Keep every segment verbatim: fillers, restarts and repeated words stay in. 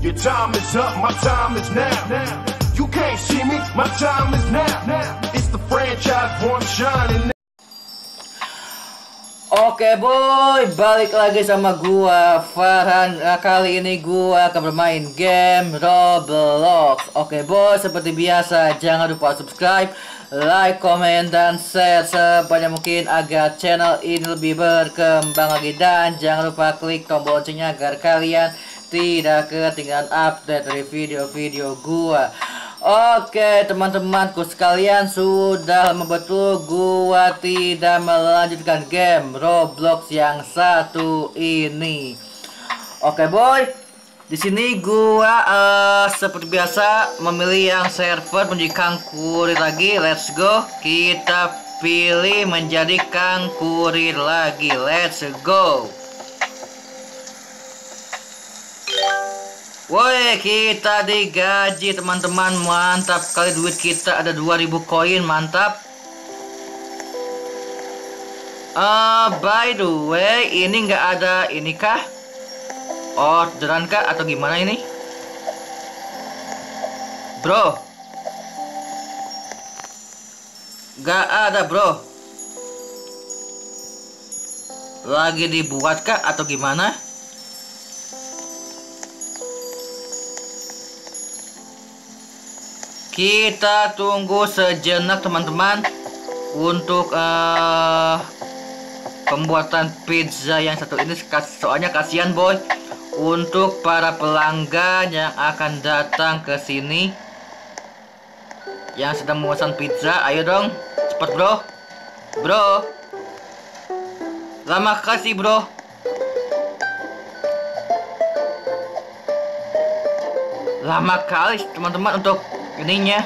Your time is up, my time is now. You can't see me, my time is now. It's the franchise born shining. Oke boy, balik lagi sama gua Farhan. Nah, kali ini gua akan bermain game Roblox. Oke boy, seperti biasa jangan lupa subscribe, like, comment, dan share sebanyak mungkin agar channel ini lebih berkembang lagi. Dan jangan lupa klik tombol loncengnya agar kalian tidak ketinggalan update dari video-video gua. Oke teman-temanku sekalian, sudah lama betul gua tidak melanjutkan game Roblox yang satu ini. Oke boy, di sini gua uh, seperti biasa memilih yang server menjadi Kang Kurir lagi. Let's go, kita pilih menjadi Kang Kurir lagi. Let's go. Woi, kita digaji teman-teman, mantap kali. Duit kita ada dua ribu koin, mantap. Uh, by the way, ini nggak ada ini kah? Orderan kah atau gimana ini? Bro, nggak ada bro. Lagi dibuat kah atau gimana? Kita tunggu sejenak teman-teman untuk uh, pembuatan pizza yang satu ini. Soalnya kasihan boy untuk para pelanggan yang akan datang ke sini yang sedang memesan pizza. Ayo dong, cepat bro. Bro, lama kasih bro. Lama kali teman-teman untuk ininya.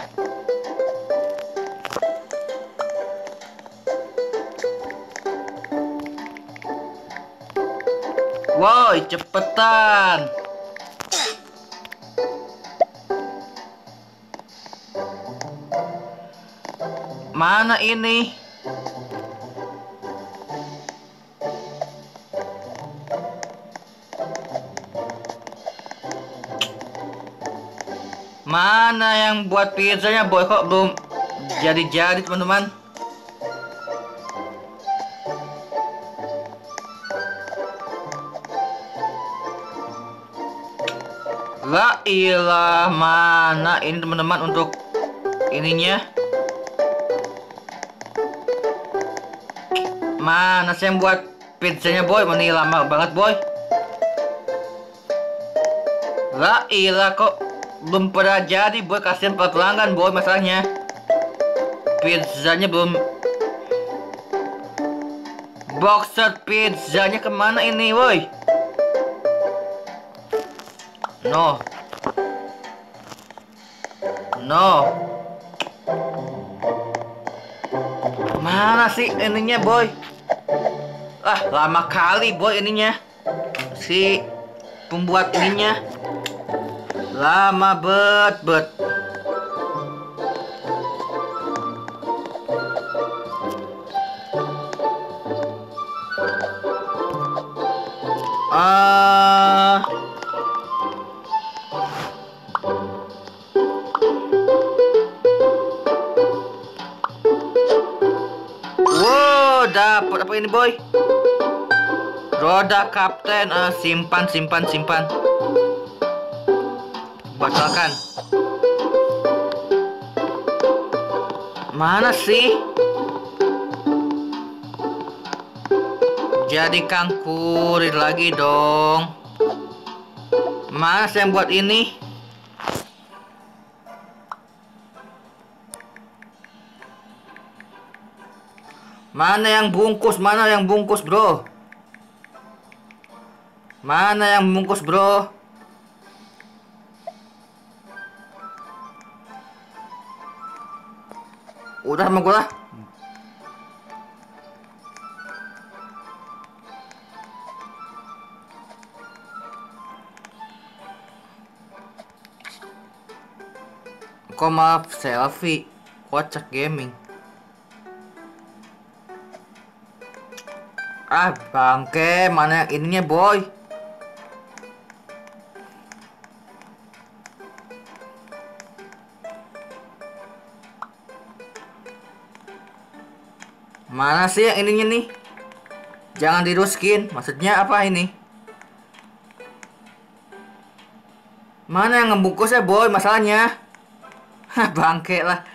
Woi, cepetan. Mana ini? Mana yang buat pizzanya boy, kok belum jadi-jadi teman-teman? La ilah, mana ini teman-teman untuk ininya? Mana sih yang buat pizzanya boy? Ini lama banget boy. La ilah, kok belum pernah jadi boy, kasihan para pelanggan boy. Masalahnya pizzanya belum. Boxer pizzanya kemana ini boy? No No Mana sih ininya boy? Ah, lama kali boy ininya, si pembuat ininya. Lama bet bet. Ah. Wow, dapat apa ini boy? Roda kapten. Ah, simpan simpan simpan. Batalkan. Mana sih? Jadi Kang Kurir lagi dong. Mana sih yang buat ini? Mana yang bungkus? Mana yang bungkus bro? Mana yang bungkus bro? Udah sama gue lah. Kok maaf selfie? Kocak gaming. Ah bangke, mana yang ininya boy? Mana sih yang ininya nih? Jangan diruskin. Maksudnya apa ini? Mana yang ngebungkusnya boy masalahnya? Hah, bangke lah.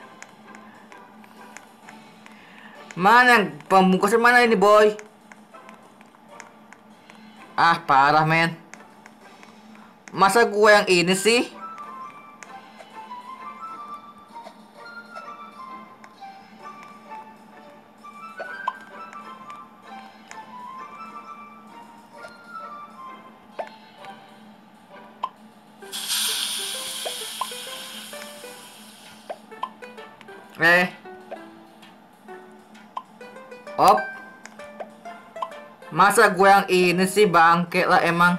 Mana yang pembungkusnya mana ini boy? Ah, parah men. Masa gue yang ini sih? Eh. Op. Masa gue yang ini sih bangke lah emang.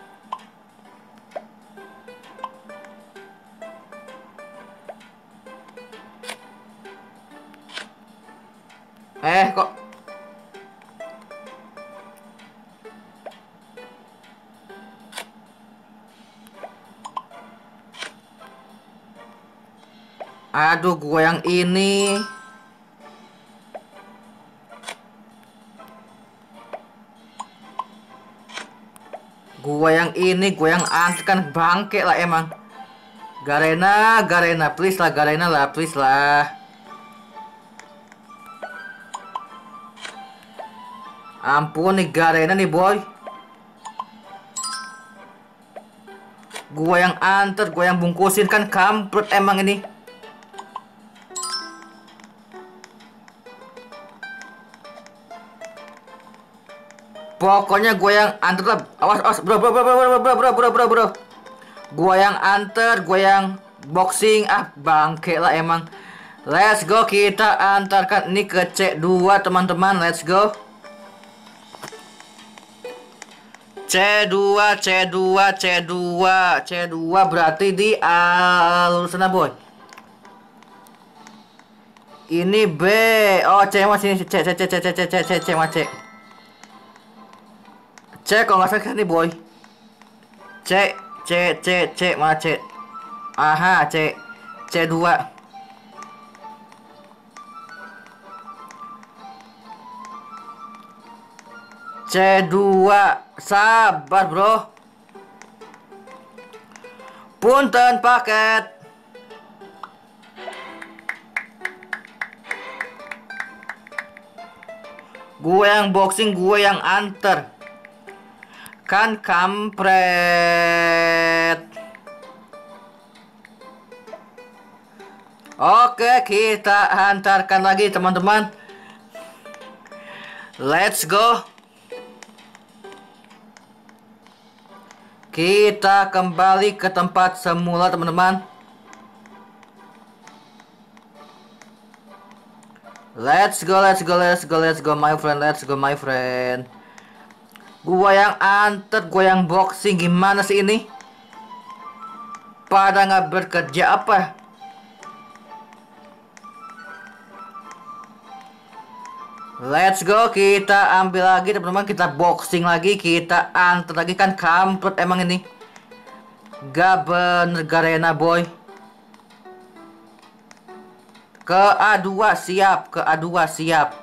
Eh kok. Aduh, gue yang ini. Gue yang ini, gue yang angkat kan bangke lah emang. Garena, Garena, please lah, Garena lah, please lah. Ampun nih Garena nih boy. Gue yang antar, gue yang bungkusin kan kampret emang ini. Pokoknya gue yang antar lah. Awas, awas, bro, bro, bro, bro, bro, bro, bro, bro, bro, bro. Gue yang antar, gue yang boxing. Ah, bangke lah emang. Let's go, kita antarkan ini ke C dua teman-teman. Let's go. C dua, C dua, C dua, C dua berarti di uh, lulusan boy. Ini B. Oh, C masih C, C, C, C, C, C, C, C, C, C. C kalau nggak salah nih boy. C, C, C, C, mana C? Aha, C, C dua. C dua, sabar bro. Punten paket. Gue yang boxing, gue yang anter. Kan kampret. Oke, kita antarkan lagi teman-teman. Let's go. Kita kembali ke tempat semula teman-teman. Let's go, let's go, let's go, let's go my friend, let's go my friend. Gua yang antet, gua yang boxing, gimana sih ini? Pada nggak bekerja apa? Let's go, kita ambil lagi teman-teman, kita boxing lagi, kita antet lagi kan kampret emang ini. Gak bener Garena boy. Ke A dua siap, ke A dua siap.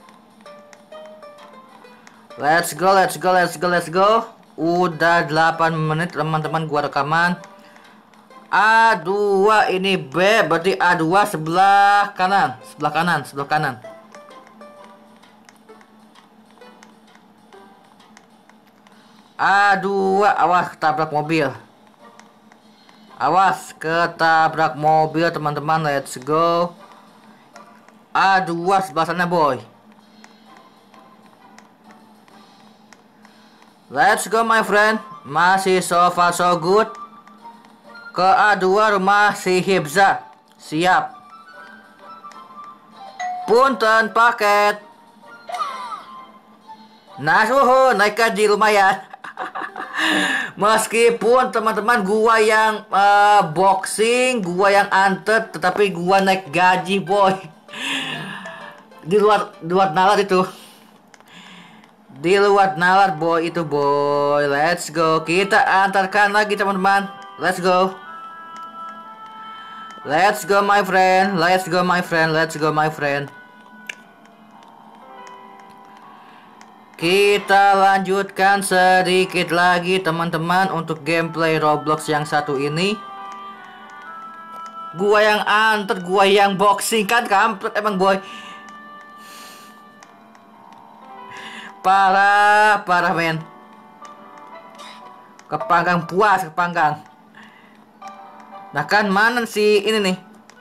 Let's go, let's go, let's go, let's go. Udah delapan menit teman-teman gua rekaman. A dua ini B, berarti A dua sebelah kanan, sebelah kanan, sebelah kanan. A dua, awas ketabrak mobil. Awas ketabrak mobil teman-teman, let's go. A dua sebelah sana boy. Let's go my friend. Masih so far so good. Ke A dua rumah si Hibza. Siap. Punten paket. Nah suhu naik gaji lumayan. Meskipun teman-teman gua yang uh, boxing, gua yang antet, tetapi gua naik gaji boy. Di luar di luar nalar itu. Di luar nalar boy itu boy. Let's go. Kita antarkan lagi teman-teman. Let's go. Let's go my friend. Let's go my friend. Let's go my friend. Kita lanjutkan sedikit lagi teman-teman untuk gameplay Roblox yang satu ini. Gua yang antar, gua yang boxing kan kampret emang boy. Parah, parah men. Kepanggang puas, kepanggang. Nah kan mana sih ini nih?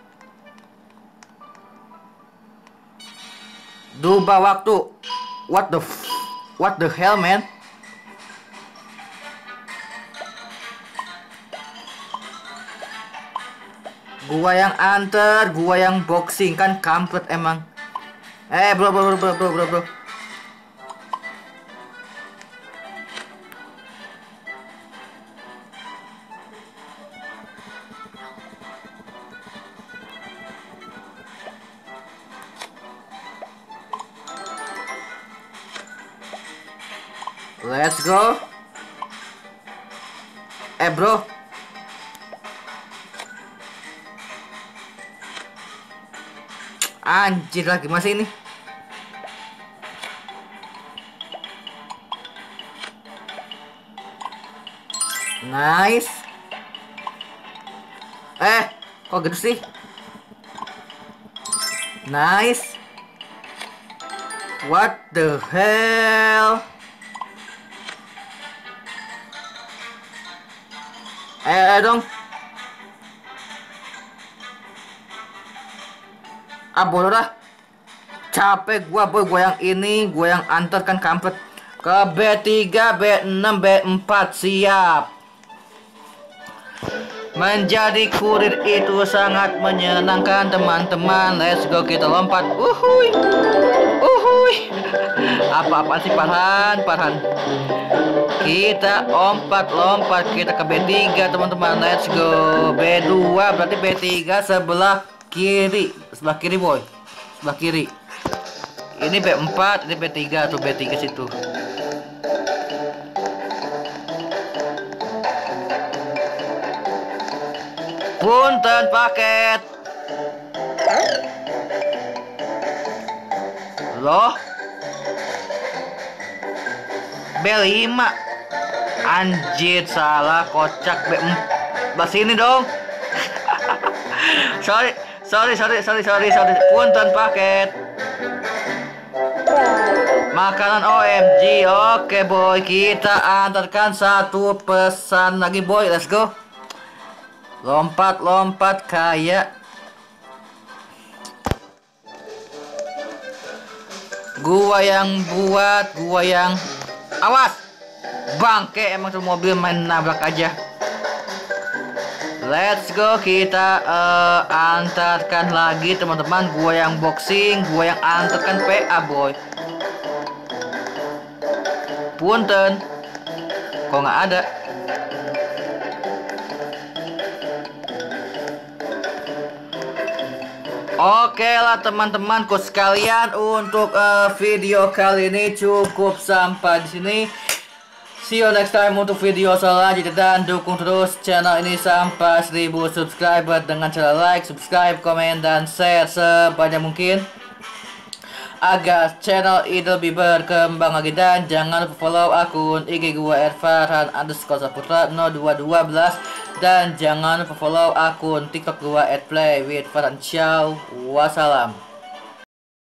Dubah waktu. What the f What the hell man? Gua yang anter, gua yang boxing kan kampret emang. Eh bro bro bro bro bro bro. Let's go. Eh bro. Anjir lagi masih ini. Nice. Eh, kok gitu sih? Nice. What the hell? Eh, eh dong. Ah bodoh dah. Capek gua boy, gua yang ini, gua yang antar kan kampret. Ke B tiga, B enam, B empat siap. Menjadi kurir itu sangat menyenangkan teman-teman. Let's go, kita lompat. Uhuy. Uhuy. Apa-apaan sih Farhan, Farhan. Kita lompat-lompat, kita ke B tiga teman-teman. Let's go. B dua berarti B tiga sebelah kiri. Sebelah kiri boy. Sebelah kiri. Ini B empat, ini B tiga atau B tiga situ. Punten paket. Loh. B lima. Anjir salah, kocak. B empat sini dong. sorry, sorry, sorry, sorry, sorry, sorry. Punten paket. Makanan O M G. Oke boy, kita antarkan satu pesan lagi boy. Let's go. Lompat-lompat kayak gua yang buat, gua yang awas. Bangke emang tuh mobil main nabrak aja. Let's go, kita uh, antarkan lagi teman-teman. Gua yang boxing, gua yang antarkan P A boy. Punten. Kok nggak ada? Oke lah teman-temanku sekalian, untuk uh, video kali ini cukup sampai di sini. See you next time untuk video selanjutnya, dan dukung terus channel ini sampai seribu subscriber dengan cara like, subscribe, komen, dan share sebanyak mungkin agar channel ini lebih berkembang lagi. Dan jangan lupa follow akun I G gua Farhan underscore Saputra nol dua dua belas, dan jangan lupa follow akun TikTok gua at play with Farhan. Ciao, wassalam.